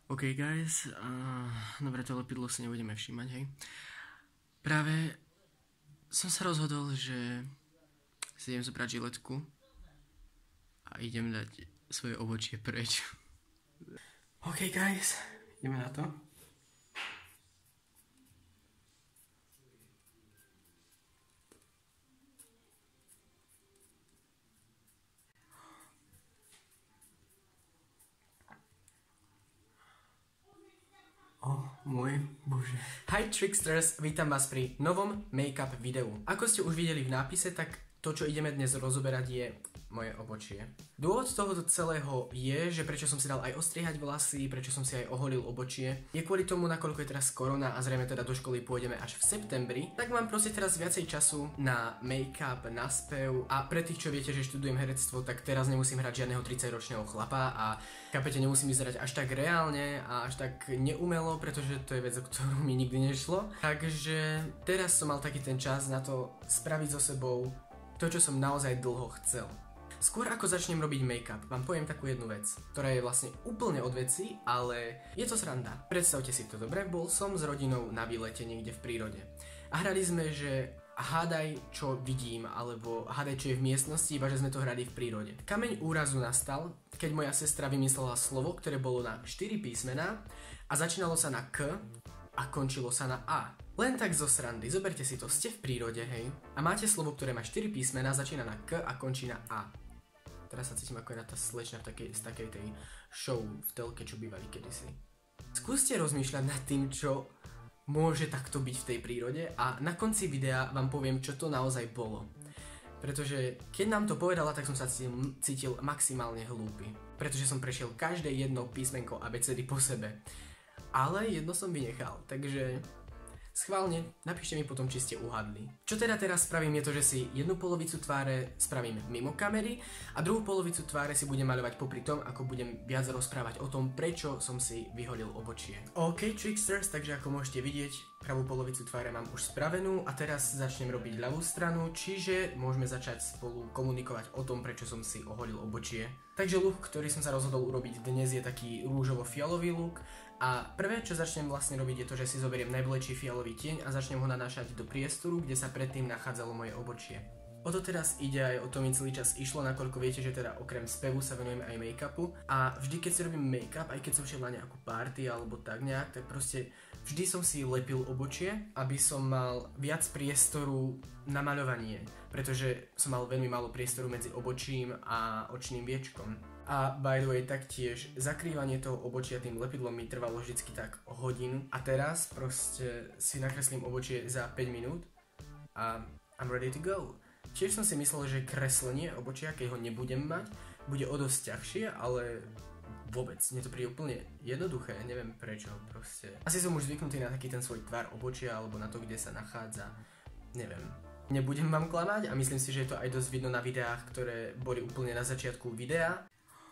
OK guys, dobre, to lepidlo si nebudeme všímať, hej. Práve som sa rozhodol, že si idem zobrať žiletku a idem dať svoje obočie preč. OK guys, ideme na to. Môj bože. Hi Tricksters, vítam vás pri novom make-up videu. Ako ste už videli v nápise, tak to, čo ideme dnes rozoberať, je moje obočie. Dôvod tohoto celého je, že prečo som si dal aj ostrihať vlasy, prečo som si aj oholil obočie, je kvôli tomu, nakoľko je teraz korona a zrejme teda do školy pôjdeme až v septembri, tak mám proste teraz viacej času na make-up, na spev a pre tých, čo viete, že študujem herectvo, tak teraz nemusím hrať žiadneho 30-ročného chlapa a kapete, nemusím vyzerať až tak reálne a až tak neumelo, pretože to je vec, o ktorú mi nikdy nešlo. Takže teraz som mal taký ten čas na to spraviť so sebou to, čo som naozaj dlho chcel. Skôr ako začnem robiť make-up, vám poviem takú jednu vec, ktorá je vlastne úplne od veci, ale je to sranda. Predstavte si to, dobre? Bol som s rodinou na výlete niekde v prírode. A hrali sme, že hádaj, čo vidím, alebo hádaj, čo je v miestnosti, iba že sme to hrali v prírode. Kameň úrazu nastal, keď moja sestra vymyslela slovo, ktoré bolo na 4 písmená a začínalo sa na K a končilo sa na A. Len tak zo srandy, zoberte si to, ste v prírode, hej, a máte slovo, ktoré má 4 písmená, začína na K a končí na A. Teraz sa cítim ako je na tá slečna z takej tej show v telke, čo bývali kedysi. Skúste rozmýšľať nad tým, čo môže takto byť v tej prírode a na konci videa vám poviem, čo to naozaj bolo. Pretože keď nám to povedala, tak som sa cítil maximálne hlúpy. Pretože som prešiel každé jedno písmenko abecedy po sebe. Ale jedno som vynechal, takže schválne, napíšte mi potom, či ste uhadli. Čo teda teraz spravím je to, že si jednu polovicu tváre spravím mimo kamery a druhú polovicu tváre si budem maľovať popri tom, ako budem viac rozprávať o tom, prečo som si vyholil obočie. OK, Tricksters, takže ako môžete vidieť, pravú polovicu tváre mám už spravenú a teraz začnem robiť ľavú stranu, čiže môžeme začať spolu komunikovať o tom, prečo som si oholil obočie. Takže look, ktorý som sa rozhodol urobiť dnes, je taký rúžovo-fialový look a prvé, čo začnem vlastne robiť, je to, že si zoberiem najvlečší fialový tieň a začnem ho nanášať do priestoru, kde sa predtým nachádzalo moje obočie. O to teraz ide, aj o to mi celý čas išlo, nakoľko viete, že teda okrem spevu sa venujem aj make-upu a vždy, keď si robím make-up, aj keď som šiel na nejakú party alebo tak nejak, tak proste vždy som si lepil obočie, aby som mal viac priestoru na maľovanie, pretože som mal veľmi málo priestoru medzi obočím a očným viečkom. A by the way, taktiež zakrývanie toho obočia tým lepidlom mi trvalo vždycky tak hodinu a teraz proste si nakreslím obočie za 5 minút a I'm ready to go. Tiež som si myslel, že kreslenie obočia, keď ho nebudem mať, bude o dosť ťažšie, ale vôbec, mne to príde úplne jednoduché, neviem prečo, proste. Asi som už zvyknutý na taký ten svoj tvar obočia, alebo na to, kde sa nachádza, neviem. Nebudem vám klamať a myslím si, že je to aj dosť vidno na videách, ktoré boli úplne na začiatku videa.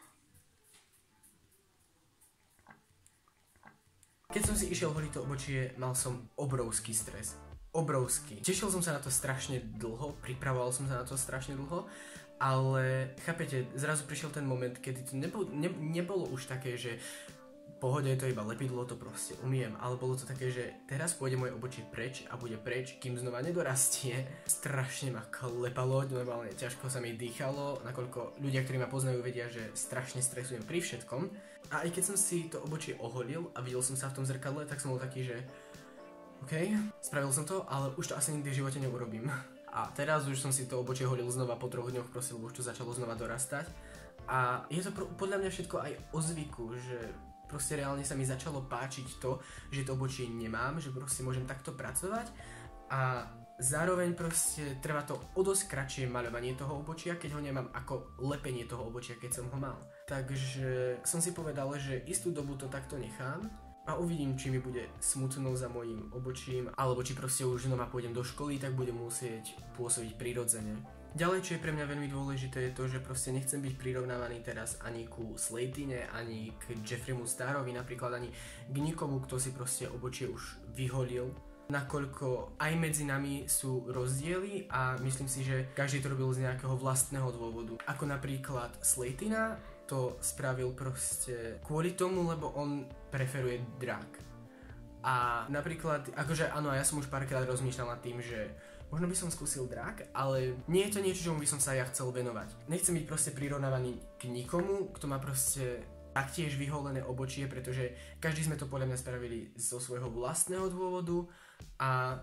Keď som si išiel holiť to obočie, mal som obrovský stres. Obrovský. Tešil som sa na to strašne dlho, pripravoval som sa na to strašne dlho, ale chápete, zrazu prišiel ten moment, kedy to nebolo už také, že pohode, je to iba lepidlo, to proste umiem, ale bolo to také, že teraz pôjde moje obočie preč a bude preč, kým znova nedorastie. Strašne ma klepalo, normálne ťažko sa mi dýchalo, nakoľko ľudia, ktorí ma poznajú, vedia, že strašne stresujem pri všetkom. A aj keď som si to obočie oholil a videl som sa v tom zrkadle, tak som bol taký, že OK, spravil som to, ale už to asi nikdy v živote neurobím. A teraz už som si to obočie holil znova po 3 dňoch, proste, lebo už to začalo znova dorastať. A je to podľa mňa všetko aj o zvyku, že proste reálne sa mi začalo páčiť to, že to obočie nemám, že proste môžem takto pracovať a zároveň proste trvá to o dosť kratšie maľovanie toho obočia, keď ho nemám, ako lepenie toho obočia, keď som ho mal. Takže som si povedal, že istú dobu to takto nechám a uvidím, či mi bude smutno za mojím obočím, alebo či proste už znova pôjdem do školy, tak budem musieť pôsobiť prirodzene. Ďalej, čo je pre mňa veľmi dôležité, je to, že proste nechcem byť prirovnávaný teraz ani ku Slaytine, ani k Jeffreymu Starovi, napríklad ani k nikomu, kto si proste obočie už vyholil. Nakoľko aj medzi nami sú rozdiely a myslím si, že každý to robil z nejakého vlastného dôvodu. Ako napríklad Slaytina, to spravil proste kvôli tomu, lebo on preferuje drak. A napríklad, akože áno, ja som už párkrát rozmýšľal nad tým, že možno by som skúsil drak, ale nie je to niečo, čomu by som sa ja chcel venovať. Nechcem byť proste prirovnávaný k nikomu, kto má proste taktiež vyholené obočie, pretože každý sme to podľa mňa spravili zo svojho vlastného dôvodu a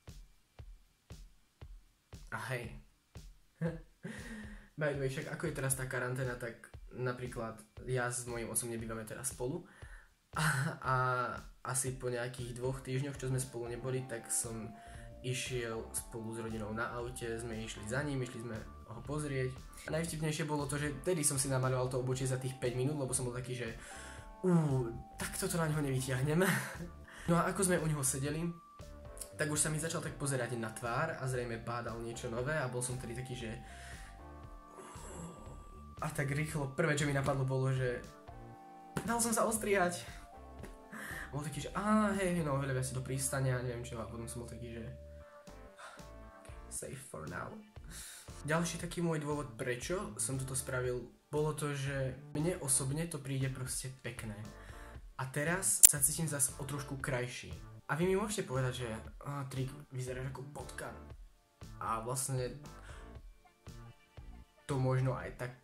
hej. By the way, však ako je teraz tá karanténa, tak napríklad ja s mojím otcom nebývame teraz spolu a asi po nejakých 2 týždňoch, čo sme spolu neboli, tak som išiel spolu s rodinou na aute, sme išli za ním, išli sme ho pozrieť. A najvtipnejšie bolo to, že tedy som si namaľoval to obočie za tých 5 minút, lebo som bol taký, že tak toto na ňo nevyťahnem. No a ako sme u neho sedeli, tak už sa mi začal tak pozerať na tvár a zrejme bádal niečo nové a bol som tedy taký, že a tak rýchlo, prvé čo mi napadlo bolo, že dal som sa ostrihať. Bol taký, že hej, no veľa si do prístania, neviem čo, a potom som bol taký, že safe for now. Ďalší taký môj dôvod, prečo som toto spravil, bolo to, že mne osobne to príde proste pekné. A teraz sa cítim zase o trošku krajší. A vy mi môžete povedať, že Trik, vyzeráš ako potkan. A vlastne to možno aj tak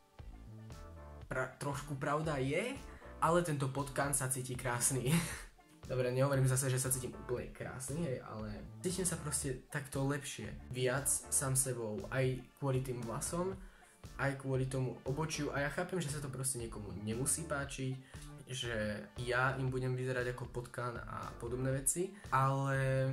trošku pravda je, ale tento potkan sa cíti krásny. Dobre, nehovorím zase, že sa cítim úplne krásny, hej, ale cítim sa proste takto lepšie. Viac sám sebou, aj kvôli tým vlasom, aj kvôli tomu obočiu. A ja chápem, že sa to proste niekomu nemusí páčiť, že ja im budem vyzerať ako potkan a podobné veci, ale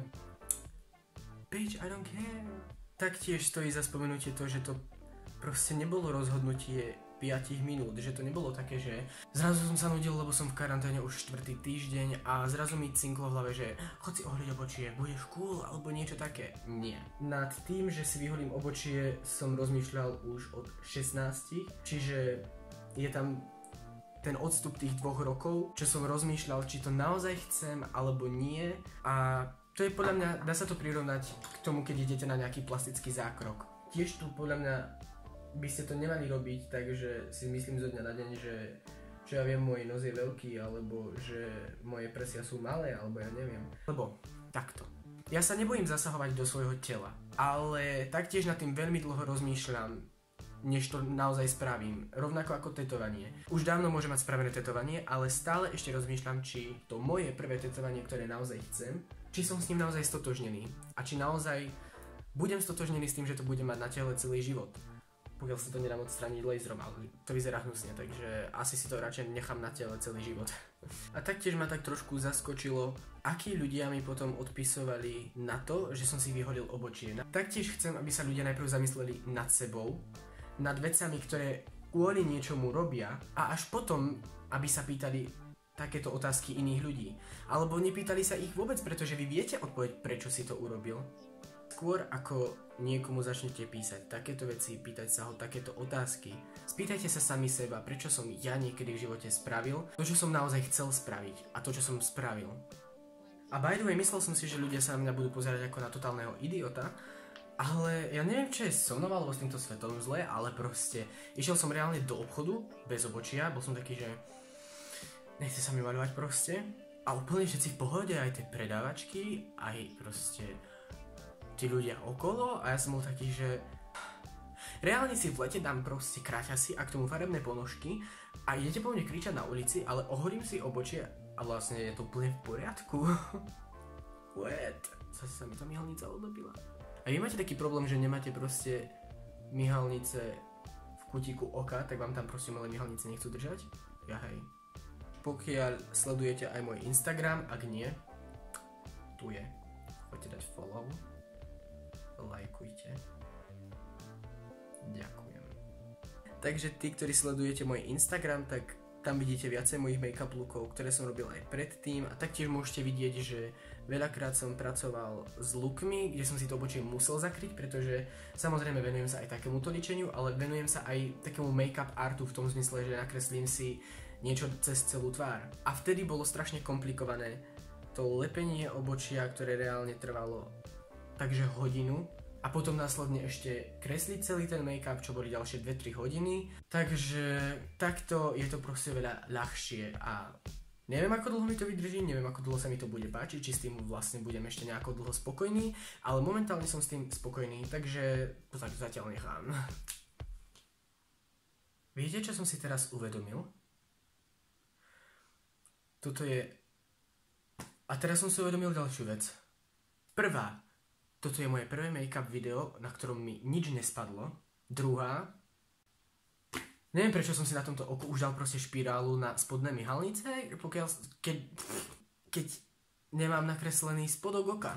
bitch, I don't care. Taktiež stojí za spomenutie to, že to proste nebolo rozhodnutie 5 minút, že to nebolo také, že zrazu som sa nudil, lebo som v karanténe už 4. týždeň a zrazu mi cinklo v hlave, že chod si oholiť obočie, budeš cool, alebo niečo také. Nie. Nad tým, že si vyholím obočie, som rozmýšľal už od 16, čiže je tam ten odstup tých 2 rokov, čo som rozmýšľal, či to naozaj chcem, alebo nie. A to je podľa mňa, dá sa to prirovnať k tomu, keď idete na nejaký plastický zákrok. Tiež tu podľa mňa by ste to nemali robiť, takže si myslím zo dňa na deň, že čo ja viem, môj nos je veľký, alebo že moje prsia sú malé, alebo ja neviem. Lebo takto. Ja sa nebojím zasahovať do svojho tela, ale taktiež nad tým veľmi dlho rozmýšľam, než to naozaj spravím. Rovnako ako tetovanie. Už dávno môžem mať spravené tetovanie, ale stále ešte rozmýšľam, či to moje prvé tetovanie, ktoré naozaj chcem, či som s ním naozaj stotožnený. A či naozaj budem stotožnený s tým, že to budem mať na tele celý život. Pokiaľ sa to nedám odstrániť laserom, ale to vyzerá hnusne, takže asi si to radšej nechám na tele celý život. A taktiež ma tak trošku zaskočilo, akí ľudia mi potom odpisovali na to, že som si vyholil obočie. Taktiež chcem, aby sa ľudia najprv zamysleli nad sebou, nad vecami, ktoré kvôli niečomu robia a až potom, aby sa pýtali takéto otázky iných ľudí. Alebo nepýtali sa ich vôbec, pretože vy viete odpoveď, prečo si to urobil. Skôr ako niekomu začnete písať takéto veci, pýtať sa ho takéto otázky, spýtajte sa sami seba, prečo som ja niekedy v živote spravil to, čo som naozaj chcel spraviť a to, čo som spravil. A by the way, myslel som si, že ľudia sa na mňa budú pozerať ako na totálneho idiota, ale ja neviem, čo je so mnou alebo s týmto svetom zle, ale proste išiel som reálne do obchodu bez obočia, bol som taký, že nechce sa mi maľovať proste a úplne všetci v pohode, aj tie predávačky, aj proste tí ľudia okolo a ja som bol taký, že reálne si v lete dám proste kraťasy a k tomu farebné ponožky a idete po mne kričať na ulici, ale oholím si obočie a vlastne je to úplne v poriadku. What? Zase sa mi tá myhalnica odobila. A vy máte taký problém, že nemáte proste myhalnice v kútiku oka, tak vám tam proste malé myhalnice nechcú držať? Ja hej. Pokiaľ sledujete aj môj Instagram, ak nie, tu je. Choďte dať follow. Lajkujte. Ďakujem. Takže tí, ktorí sledujete môj Instagram, tak tam vidíte viacej mojich make-up lookov, ktoré som robil aj predtým a taktiež môžete vidieť, že veľakrát som pracoval s lookmi, kde som si to obočie musel zakryť, pretože samozrejme venujem sa aj takémuto ličeniu, ale venujem sa aj takému make-up artu v tom zmysle, že nakreslím si niečo cez celú tvár. A vtedy bolo strašne komplikované to lepenie obočia, ktoré reálne trvalo takže hodinu a potom následne ešte kresliť celý ten make-up, čo boli ďalšie 2-3 hodiny. Takže takto je to proste veľa ľahšie a neviem, ako dlho mi to vydrží, neviem, ako dlho sa mi to bude páčiť, či s tým vlastne budem ešte nejako dlho spokojný, ale momentálne som s tým spokojný, takže to tak zatiaľ nechám. Viete, čo som si teraz uvedomil? Toto je... A teraz som si uvedomil ďalšiu vec. Toto je moje prvé make-up video, na ktorom mi nič nespadlo. Druhá, neviem, prečo som si na tomto oku už dal proste špirálu na spodné myhalnice, keď nemám nakreslený spodok oka.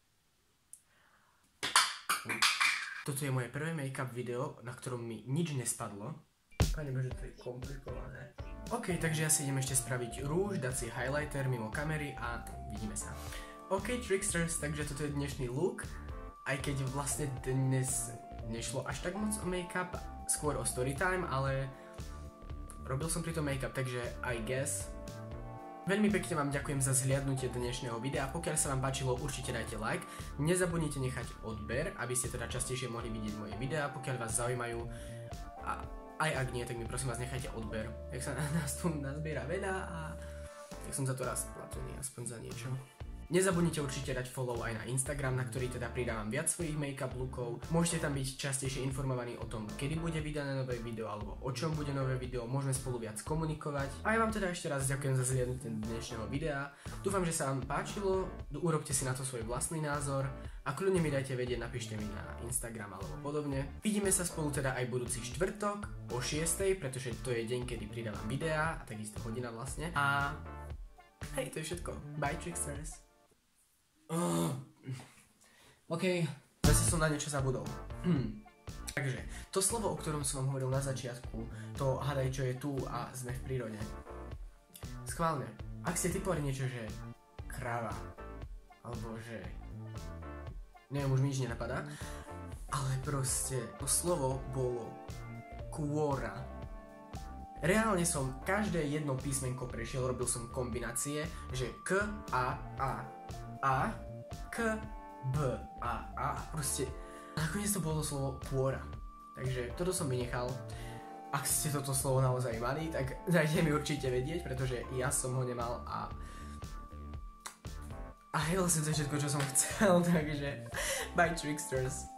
Toto je moje prvé make-up video, na ktorom mi nič nespadlo. Pane Bože, to je komplikované. OK, takže ja si idem ešte spraviť rúž, dať si highlighter mimo kamery a vidíme sa. OK, Tricksters, takže toto je dnešný look, aj keď vlastne dnes nešlo až tak moc o make-up, skôr o storytime, ale robil som pri tom make-up, takže I guess. Veľmi pekne vám ďakujem za zhliadnutie dnešného videa, pokiaľ sa vám páčilo, určite dajte like, nezabudnite nechať odber, aby ste teda častejšie mohli vidieť moje videá, pokiaľ vás zaujímajú, a aj ak nie, tak mi prosím vás nechajte odber, jak sa nás tu nazbiera veľa a tak som za to raz platený, aspoň za niečo. Nezabudnite určite dať follow aj na Instagram, na ktorý teda pridávam viac svojich make-up lookov. Môžete tam byť častejšie informovaní o tom, kedy bude vydané nové video alebo o čom bude nové video, môžeme spolu viac komunikovať. A ja vám teda ešte raz ďakujem za zhliadnutie dnešného videa. Dúfam, že sa vám páčilo, urobte si na to svoj vlastný názor a kľudne mi dajte vedieť, napíšte mi na Instagram alebo podobne. Vidíme sa spolu teda aj budúci štvrtok o 6:00, pretože to je deň, kedy pridávam videá a takisto hodina vlastne. A hej, to je všetko. Bye, Tricksters. OK, zase som na niečo zabudol. Takže, to slovo, o ktorom som vám hovoril na začiatku, to hádaj, čo je tu a sme v prírode. Schválne, ak ste typovali niečo, že kráva, alebo že... neviem, už mi nič nenapadá, ale proste to slovo bolo kôra. Reálne som každé jedno písmenko prešiel, robil som kombinácie, že K, A, K, B, A, proste nakoniec to bolo slovo kôra. Takže toto som vynechal. Ak ste toto slovo naozaj mali, tak dajte mi určite vedieť, pretože ja som ho nemal a hejl som to všetko, čo som chcel, takže bye Tricksters.